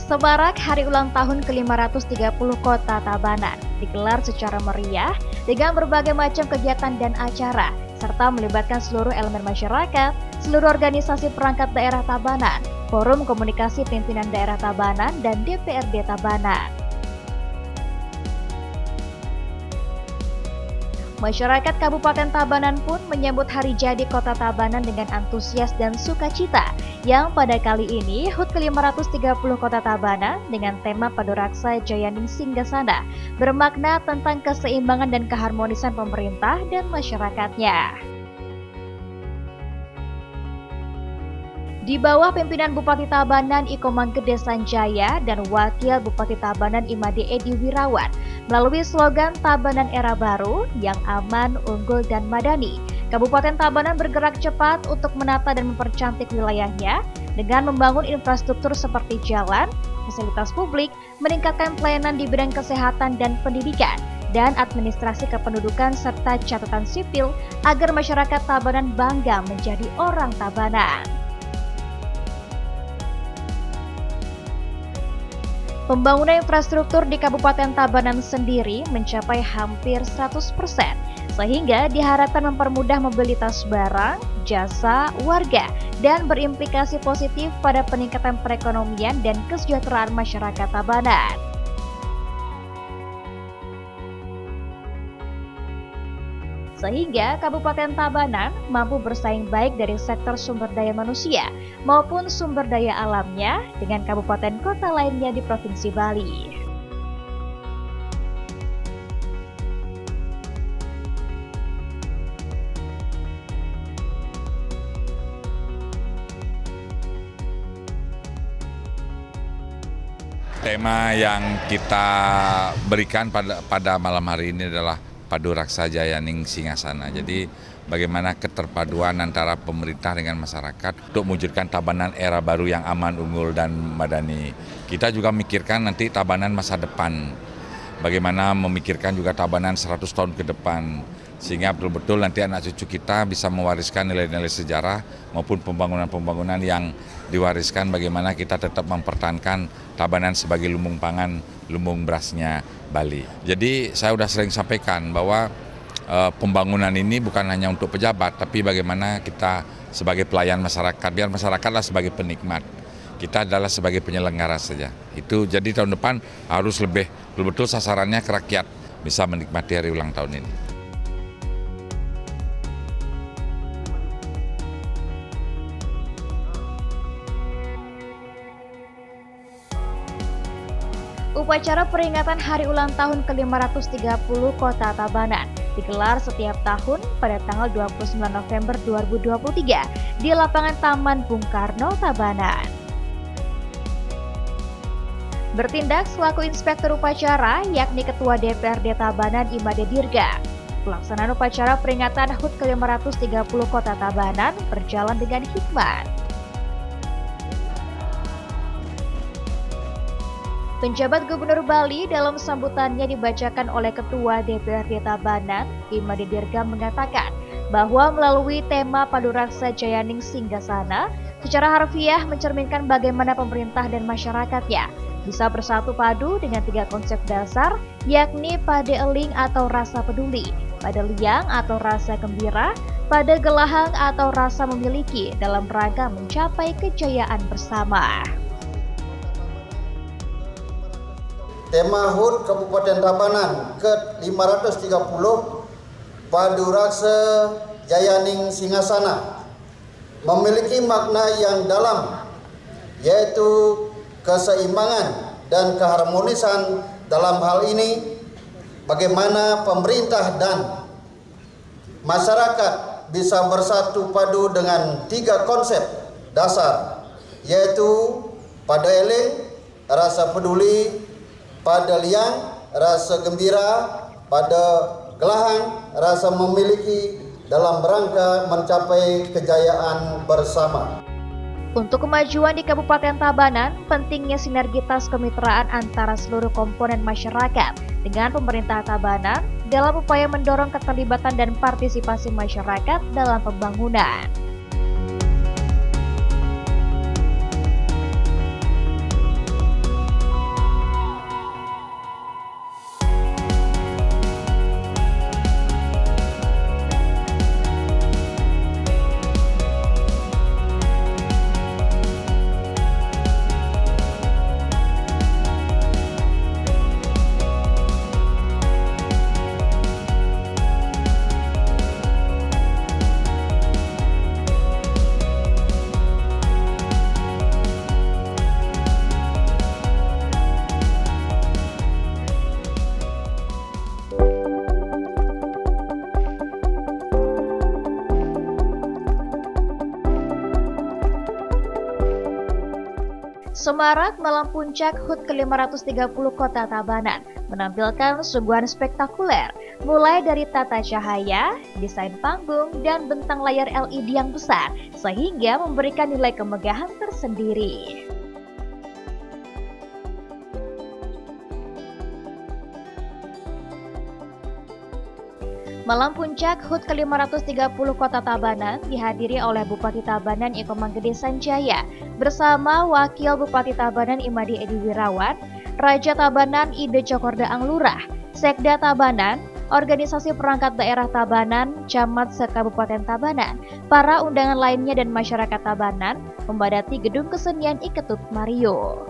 Semarak Hari Ulang Tahun ke-530 Kota Tabanan digelar secara meriah dengan berbagai macam kegiatan dan acara, serta melibatkan seluruh elemen masyarakat, seluruh organisasi perangkat daerah Tabanan, Forum Komunikasi Pimpinan Daerah Tabanan, dan DPRD Tabanan. Masyarakat Kabupaten Tabanan pun menyambut hari jadi Kota Tabanan dengan antusias dan sukacita, yang pada kali ini HUT ke-530 Kota Tabanan dengan tema Paduraksa Jayaning Singgasana bermakna tentang keseimbangan dan keharmonisan pemerintah dan masyarakatnya. Di bawah pimpinan Bupati Tabanan Iko Manggede Sanjaya dan Wakil Bupati Tabanan Imade Edi Wirawan, melalui slogan Tabanan Era Baru yang aman, unggul, dan madani, Kabupaten Tabanan bergerak cepat untuk menata dan mempercantik wilayahnya dengan membangun infrastruktur seperti jalan, fasilitas publik, meningkatkan pelayanan di bidang kesehatan dan pendidikan, dan administrasi kependudukan serta catatan sipil agar masyarakat Tabanan bangga menjadi orang Tabanan. Pembangunan infrastruktur di Kabupaten Tabanan sendiri mencapai hampir 100%, sehingga diharapkan mempermudah mobilitas barang, jasa, warga, dan berimplikasi positif pada peningkatan perekonomian dan kesejahteraan masyarakat Tabanan. Sehingga Kabupaten Tabanan mampu bersaing baik dari sektor sumber daya manusia maupun sumber daya alamnya dengan kabupaten kota lainnya di Provinsi Bali. Tema yang kita berikan pada malam hari ini adalah Paduraksa Jayaning Singgasana. Jadi bagaimana keterpaduan antara pemerintah dengan masyarakat untuk mewujudkan Tabanan era baru yang aman, unggul, dan madani. Kita juga memikirkan nanti Tabanan masa depan. Bagaimana memikirkan juga Tabanan 100 tahun ke depan. Sehingga betul-betul nanti anak cucu kita bisa mewariskan nilai-nilai sejarah maupun pembangunan-pembangunan yang diwariskan, bagaimana kita tetap mempertahankan Tabanan sebagai lumbung pangan, lumbung berasnya Bali. Jadi saya sudah sering sampaikan bahwa pembangunan ini bukan hanya untuk pejabat, tapi bagaimana kita sebagai pelayan masyarakat, biar masyarakatlah sebagai penikmat. Kita adalah sebagai penyelenggara saja. Itu jadi tahun depan harus lebih betul-betul sasarannya ke rakyat bisa menikmati hari ulang tahun ini. Upacara peringatan Hari Ulang Tahun ke-530 Kota Tabanan digelar setiap tahun pada tanggal 29 November 2023 di lapangan Taman Bung Karno, Tabanan. Bertindak selaku inspektur upacara yakni Ketua DPRD Tabanan Imade Dirga. Pelaksanaan upacara peringatan HUT ke-530 Kota Tabanan berjalan dengan hikmat. Penjabat Gubernur Bali dalam sambutannya dibacakan oleh Ketua DPRD Tabanan, Imade Dirga mengatakan bahwa melalui tema Paduraksa Jayaning Singgasana, secara harfiah mencerminkan bagaimana pemerintah dan masyarakatnya bisa bersatu padu dengan 3 konsep dasar, yakni Padeeling atau rasa peduli, Padeliang atau rasa gembira, Padegelahang atau rasa memiliki dalam rangka mencapai kejayaan bersama. Tema HUT Kabupaten Tabanan ke-530 Paduraksa Jayaning Singgasana memiliki makna yang dalam, yaitu keseimbangan dan keharmonisan. Dalam hal ini bagaimana pemerintah dan masyarakat bisa bersatu padu dengan 3 konsep dasar, yaitu Padeeling, rasa peduli, Padeliang, rasa gembira, Padegelahang, rasa memiliki dalam rangka mencapai kejayaan bersama. Untuk kemajuan di Kabupaten Tabanan, pentingnya sinergitas kemitraan antara seluruh komponen masyarakat dengan pemerintah Tabanan dalam upaya mendorong keterlibatan dan partisipasi masyarakat dalam pembangunan. Semarak Malam Puncak HUT ke-530 Kota Tabanan menampilkan suguhan spektakuler, mulai dari tata cahaya, desain panggung, dan bentang layar LED yang besar, sehingga memberikan nilai kemegahan tersendiri. Malam Puncak HUT ke-530 Kota Tabanan dihadiri oleh Bupati Tabanan Iko Manggede Sanjaya bersama Wakil Bupati Tabanan Imadi Edi Wirawan, Raja Tabanan Ide Cokordaang Lurah, Sekda Tabanan, Organisasi Perangkat Daerah Tabanan, Camat se-Kabupaten Tabanan, para undangan lainnya dan masyarakat Tabanan membadati Gedung Kesenian Iketut Mario.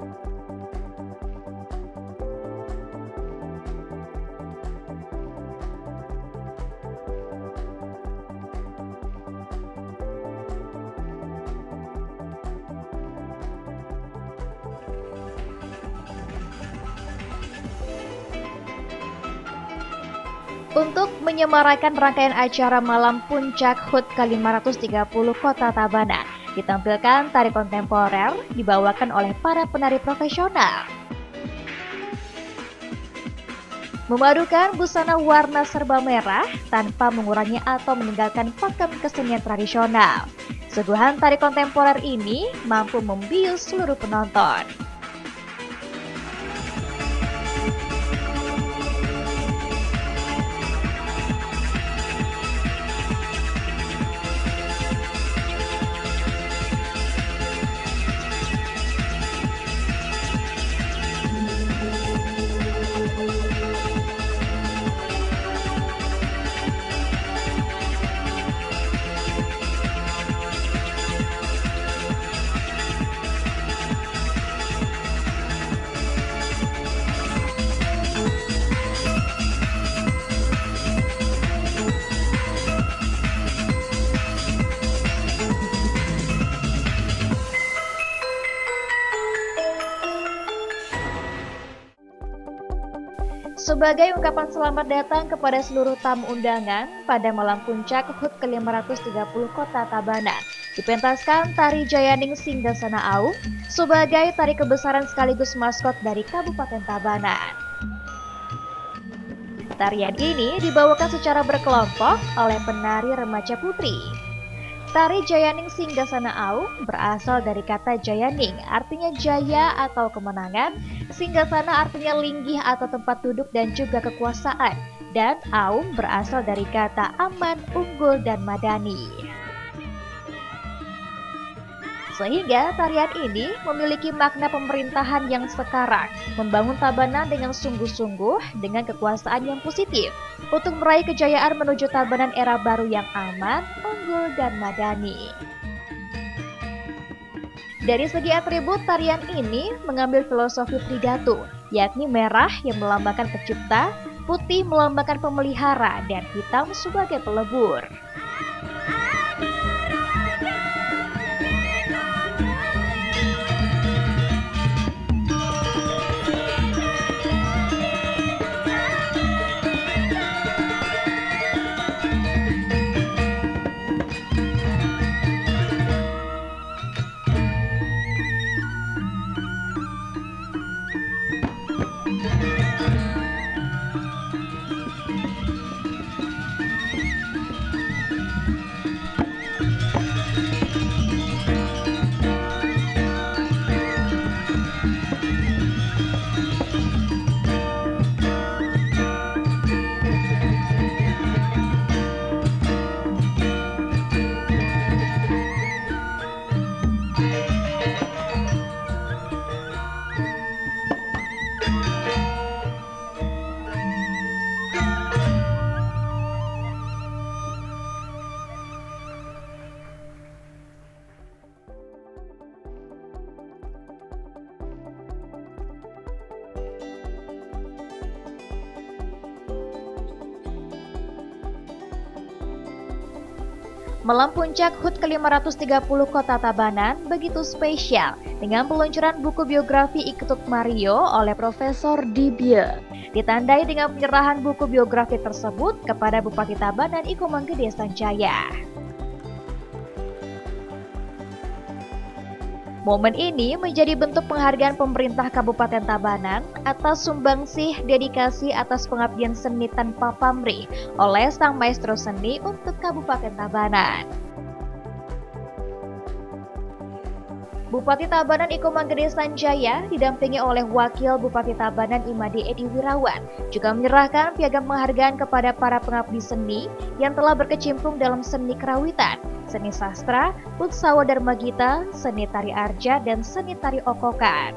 Untuk menyemarakan rangkaian acara Malam Puncak HUT ke-530 Kota Tabanan, ditampilkan tari kontemporer dibawakan oleh para penari profesional. Memadukan busana warna serba merah tanpa mengurangi atau meninggalkan pakem kesenian tradisional. Suguhan tari kontemporer ini mampu membius seluruh penonton. Sebagai ungkapan selamat datang kepada seluruh tamu undangan pada Malam Puncak HUT ke-530 Kota Tabanan, dipentaskan tari Jayaning Singgasana Aum sebagai tari kebesaran sekaligus maskot dari Kabupaten Tabanan. Tarian ini dibawakan secara berkelompok oleh penari remaja putri. Tari Jayaning Singgasana Aum berasal dari kata Jayaning, artinya jaya atau kemenangan, Singgasana artinya linggih atau tempat duduk dan juga kekuasaan, dan Aum berasal dari kata aman, unggul, dan madani. Sehingga tarian ini memiliki makna pemerintahan yang sekarang, membangun Tabanan dengan sungguh-sungguh dengan kekuasaan yang positif untuk meraih kejayaan menuju Tabanan era baru yang aman, unggul, dan madani. Dari segi atribut, tarian ini mengambil filosofi Tridatu, yakni merah yang melambangkan pencipta, putih melambangkan pemelihara, dan hitam sebagai pelebur. Malam Puncak HUT ke-530 Kota Tabanan begitu spesial dengan peluncuran buku biografi Iketut Mario oleh Profesor Dibye. Ditandai dengan penyerahan buku biografi tersebut kepada Bupati Tabanan Iko Manggede Sanjaya. Momen ini menjadi bentuk penghargaan pemerintah Kabupaten Tabanan atas sumbangsih dedikasi atas pengabdian seni tanpa pamrih oleh sang maestro seni untuk Kabupaten Tabanan. Bupati Tabanan Iko Manggede Sanjaya didampingi oleh Wakil Bupati Tabanan Imade Edi Wirawan juga menyerahkan piagam penghargaan kepada para pengabdi seni yang telah berkecimpung dalam seni kerawitan, seni sastra, Utsawa Darmagita, seni tari arja, dan seni tari okokan.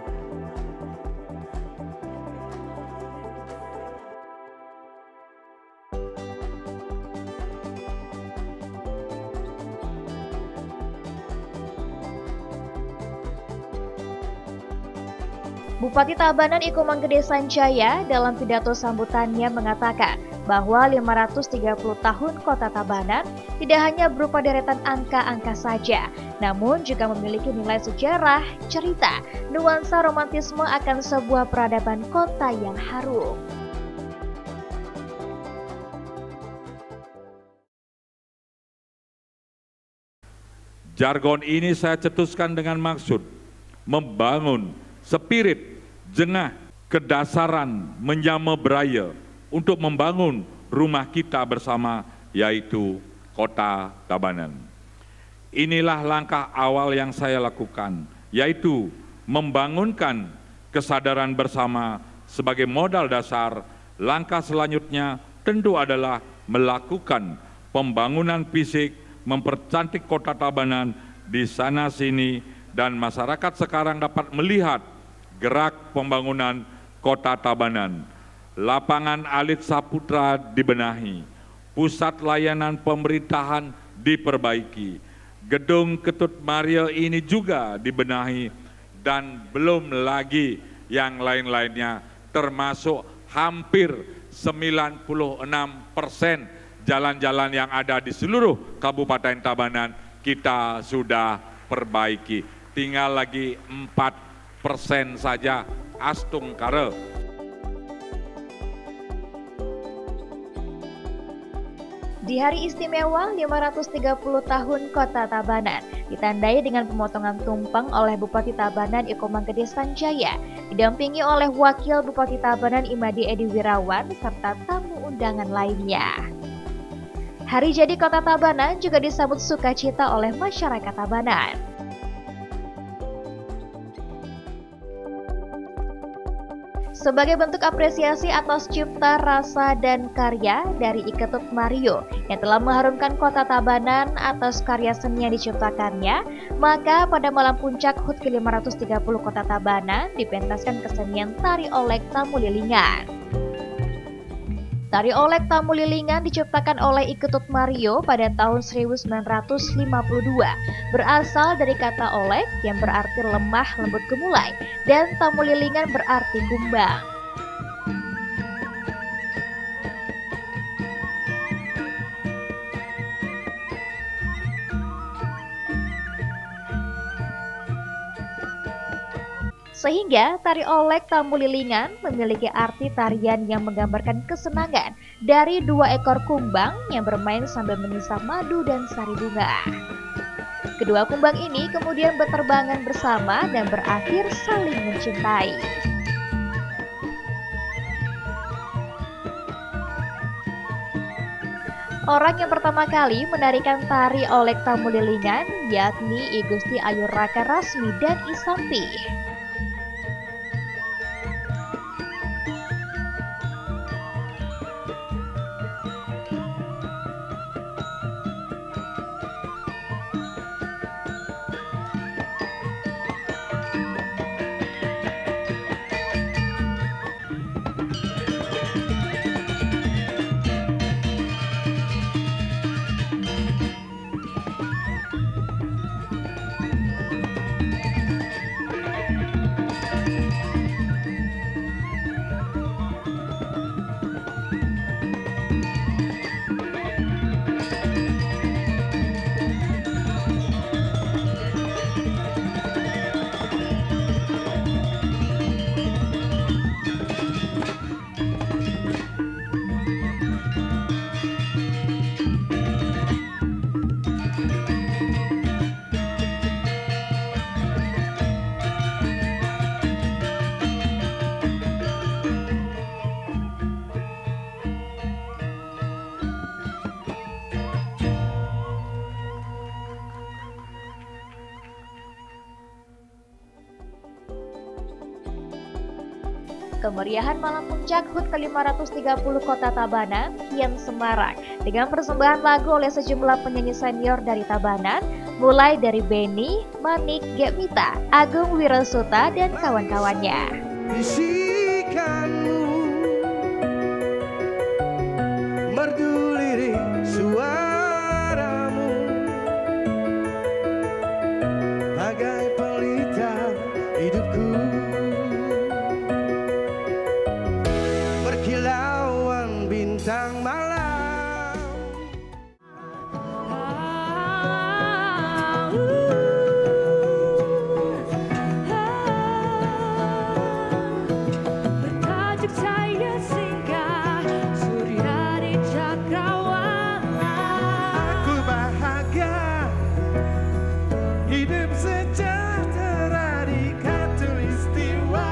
Bupati Tabanan Iko Manggede Sanjaya dalam pidato sambutannya mengatakan bahwa 530 tahun Kota Tabanan tidak hanya berupa deretan angka-angka saja, namun juga memiliki nilai sejarah, cerita, nuansa romantisme akan sebuah peradaban kota yang harum. Jargon ini saya cetuskan dengan maksud membangun spirit, jengah, kedasaran, menyama beraya untuk membangun rumah kita bersama, yaitu Kota Tabanan. Inilah langkah awal yang saya lakukan, yaitu membangunkan kesadaran bersama sebagai modal dasar. Langkah selanjutnya tentu adalah melakukan pembangunan fisik, mempercantik Kota Tabanan di sana-sini, dan masyarakat sekarang dapat melihat gerak pembangunan Kota Tabanan. Lapangan Alit Saputra dibenahi, pusat layanan pemerintahan diperbaiki, gedung Ketut Maria ini juga dibenahi, dan belum lagi yang lain-lainnya, termasuk hampir 96% jalan-jalan yang ada di seluruh Kabupaten Tabanan kita sudah perbaiki. Tinggal lagi 4% saja astung kare. Di hari istimewa 530 tahun Kota Tabanan ditandai dengan pemotongan tumpeng oleh Bupati Tabanan Iko Manggede Sanjaya, didampingi oleh Wakil Bupati Tabanan Imade Edi Wirawan serta tamu undangan lainnya. Hari jadi Kota Tabanan juga disambut sukacita oleh masyarakat Tabanan. Sebagai bentuk apresiasi atas cipta, rasa, dan karya dari Ketut Mario yang telah mengharumkan Kota Tabanan atas karya seni yang diciptakannya, maka pada malam puncak HUT ke-530 Kota Tabanan dipentaskan kesenian Tari Olek Tamu Lilingan. Tari Olek Tamu Lilingan diciptakan oleh Ketut Mario pada tahun 1952, berasal dari kata olek yang berarti lemah lembut gemulai dan tamu lilingan berarti kumbang. Sehingga tari olek tamu lilingan memiliki arti tarian yang menggambarkan kesenangan dari dua ekor kumbang yang bermain sambil mengisap madu dan sari bunga. Kedua kumbang ini kemudian berterbangan bersama dan berakhir saling mencintai. Orang yang pertama kali menarikan tari olek tamu lilingan yakni I Gusti Ayu Raka Rasmi dan Isanti. kemeriahan malam puncak HUT ke-530 Kota Tabanan kian semarak dengan persembahan lagu oleh sejumlah penyanyi senior dari Tabanan, mulai dari Benny, Manik, Gemita, Agung Wirasuta, dan kawan-kawannya. Bisikanmu merdu lirik suaramu bagai pelita hidupku, berkilauan bintang malam. Bertajuk saya singgah surya di cakrawala. Aku bahagia hidup sejahtera di khatulistiwa,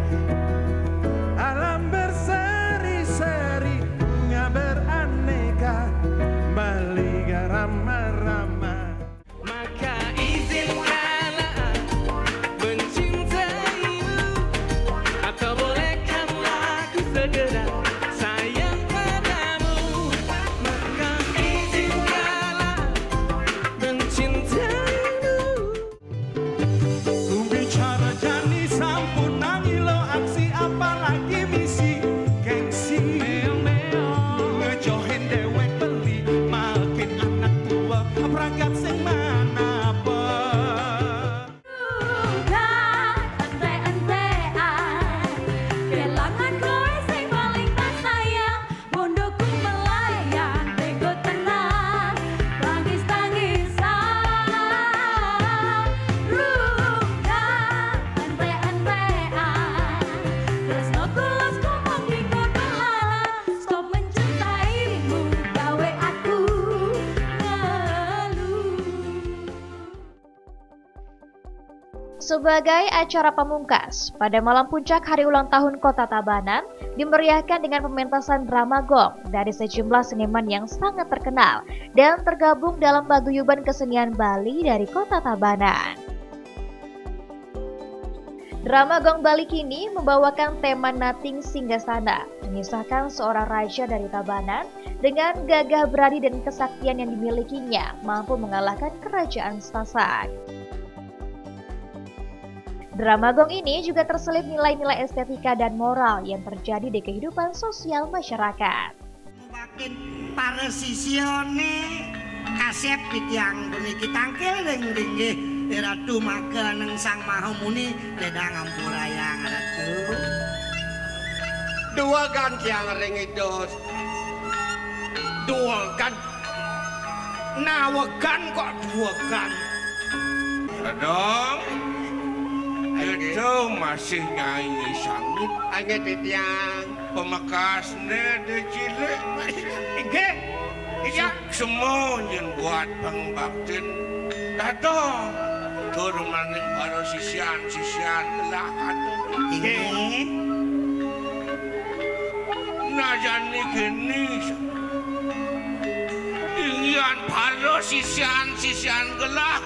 alam berseri-seri, bunga beraneka, baliga ramah-ramah. Maka izinkanlah mencintaimu, atau bolehkanlah ku segera sayang padamu. Maka izinkanlah mencintaimu. Ku bicara jani sampun nangilo aksi apalagi misi gengsi. Ngejohin dewek beli makin anak tua perangkat sing mana apa. Ente-entean kelangan kowe sing paling tak sayang, bondoku melayang bego tenang tangis-tangisan. Rungkat ente-entean tresno kulos ngomong di kodolana, stop mencintaimu gawe aku ngeluh. Sebagai acara pemungkas, pada malam puncak hari ulang tahun Kota Tabanan dimeriahkan dengan pementasan drama gong dari sejumlah seniman yang sangat terkenal dan tergabung dalam paguyuban kesenian Bali dari Kota Tabanan. Drama gong Bali kini membawakan tema Nating Singgasana, mengisahkan seorang raja dari Tabanan dengan gagah berani dan kesaktian yang dimilikinya mampu mengalahkan kerajaan Sasak. Drama gong ini juga terselip nilai-nilai estetika dan moral yang terjadi di kehidupan sosial masyarakat. Makin para sisione kasep yang puniki tangkil ring-ringgih Ratu maka neng sang mahamuni dedang ampurayang Ratu. Dua kan kiang ring idos. Dua kan. Nawagan kok dua kan. Dong, itu masih nyanyi sangit. Angin titiang. Pemakasnya de cilik. Inge. Iya. Semua yang buat pengbaktin. Datang. Turun maning baru sisian lah ada. Inge. Najani kini. Ingin baru sisian gelah.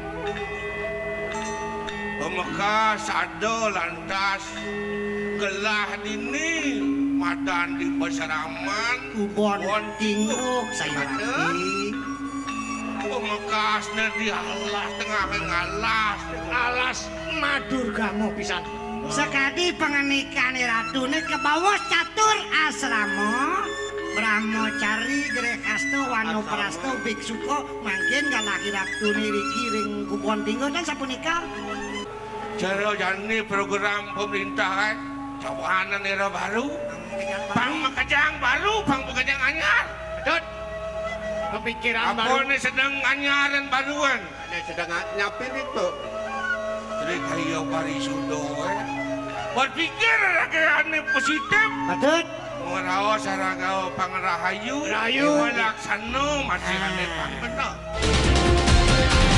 Pemekas ada lantas gelah dini madan di pasaraman Kubon tinggo saya ngerti. Pemekasnya di alas tengah ngalas Alas madur gamu pisan. Sekadi penganikan Ratu ini ke bawah catur asrama Brahmacari Gere Kasto Wano Prasto Biksuko mangkin galaki Ratu ini rikiring Kubon tinggo dan sapunika. Cara jani program pemerintah cawanan era baru Bang Makajang baru Bang Makajang anyar Dut Kepikiran apa baru. ini sedang anyaran baruan Ini sedang nyapin itu. jadi kayak bari sudo berpikir lagi positif Adut. mengerawas saragao pangerahayu Rahayu. melaksano masih aneh pangkena